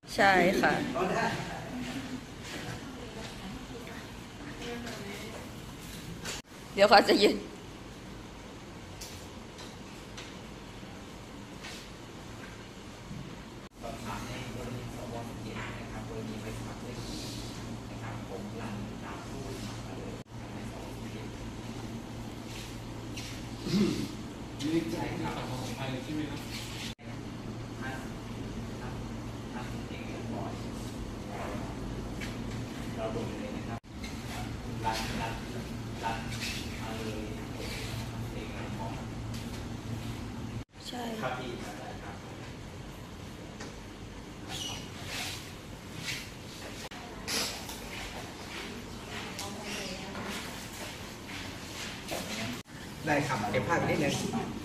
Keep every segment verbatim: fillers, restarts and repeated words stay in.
ใช่ค่ะเดี๋ยวเขาจะยืนนี่ใช่ครับของไทยใช่ไหมครับเราดูเลยนะครับรันรันรันมาเลยเองของใช่ครับพี่ได้ครับได้ครับเก็บภาพนิดนึง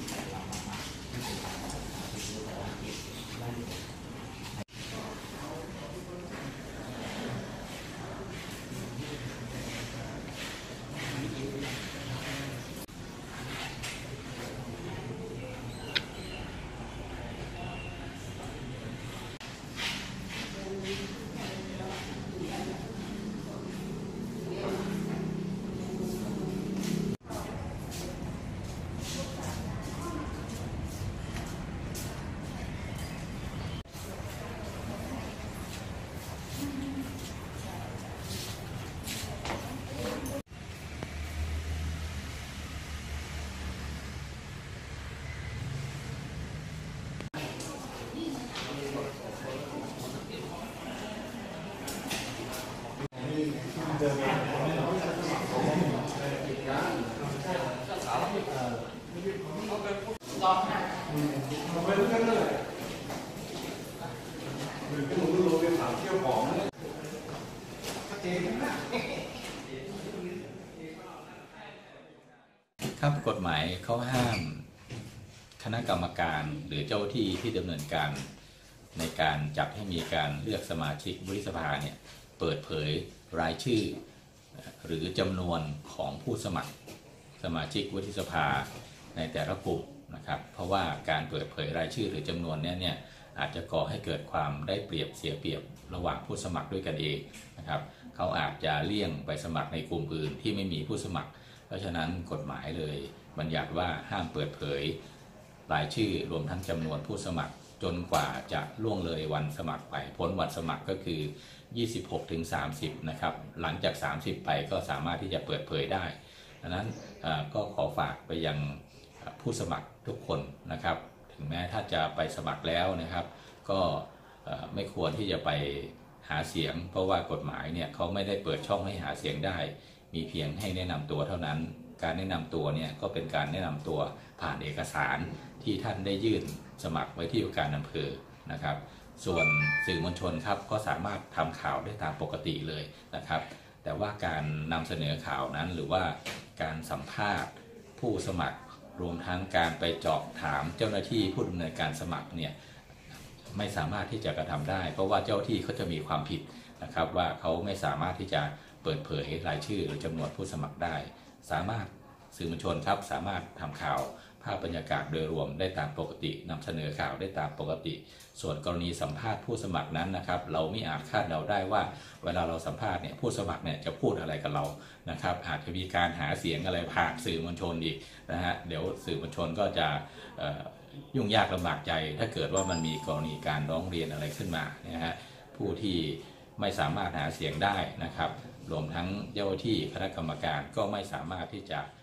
ครับกฎหมายเขาห้ามคณะกรรมการหรือเจ้าที่ที่ดำเนินการในการจัดให้มีการเลือกสมาชิกวุฒิสภาเนี่ยเปิดเผยรายชื่อหรือจำนวนของผู้สมัครสมาชิกวุฒิสภาในแต่ละกลุ่มนะครับเพราะว่าการเปิดเผยรายชื่อหรือจำนวนนี้เนี่ยอาจจะก่อให้เกิดความได้เปรียบเสียเปรียบระหว่างผู้สมัครด้วยกันเองนะครับเขาอาจจะเลี่ยงไปสมัครในกลุ่มอื่นที่ไม่มีผู้สมัครเพราะฉะนั้นกฎหมายเลยบัญญัติว่าห้ามเปิดเผยรายชื่อรวมทั้งจำนวนผู้สมัครจนกว่าจะล่วงเลยวันสมัครไปพ้นวันสมัครก็คือ ยี่สิบหกถึงสามสิบ นะครับหลังจาก สามสิบ ไปก็สามารถที่จะเปิดเผยได้ดังนั้นก็ขอฝากไปยังผู้สมัครทุกคนนะครับถึงแม้ถ้าจะไปสมัครแล้วนะครับก็ไม่ควรที่จะไปหาเสียงเพราะว่ากฎหมายเนี่ยเขาไม่ได้เปิดช่องให้หาเสียงได้มีเพียงให้แนะนำตัวเท่านั้นการแนะนำตัวเนี่ยก็เป็นการแนะนำตัวผ่านเอกสารที่ท่านได้ยื่นสมัครไว้ที่ว่าการอำเภอนะครับส่วนสื่อมวลชนครับก็สามารถทำข่าวได้ตามปกติเลยนะครับแต่ว่าการนำเสนอข่าวนั้นหรือว่าการสัมภาษณ์ผู้สมัครรวมทั้งการไปเจาะถามเจ้าหน้าที่ผู้ดำเนินการสมัครเนี่ยไม่สามารถที่จะกระทำได้เพราะว่าเจ้าที่เขาจะมีความผิดนะครับว่าเขาไม่สามารถที่จะเปิดเผยรายชื่อหรือจำนวนผู้สมัครได้สามารถสื่อมวลชนครับสามารถทำข่าวภาพบรรยากาศโดยรวมได้ตามปกตินำเสนอข่าวได้ตามปกติส่วนกรณีสัมภาษณ์ผู้สมัครนั้นนะครับเราไม่อาจคาดเดาได้ว่าเวลาเราสัมภาษณ์เนี่ยผู้สมัครเนี่ยจะพูดอะไรกับเรานะครับอาจจะมีการหาเสียงอะไรผ่านสื่อมวลชนอีกนะฮะเดี๋ยวสื่อมวลชนก็จะยุ่งยากลำบากใจถ้าเกิดว่ามันมีกรณีการร้องเรียนอะไรขึ้นมานะฮะผู้ที่ไม่สามารถหาเสียงได้นะครับรวมทั้งเจ้าหน้าที่คณะกรรมการก็ไม่สามารถที่จะ